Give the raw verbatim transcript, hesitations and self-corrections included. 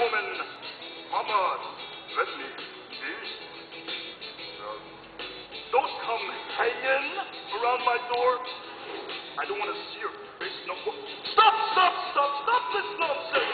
woman. Mama, let me be. Uh, don't come hanging around my door. I don't want to see your face no more. Stop, stop, stop, stop this nonsense.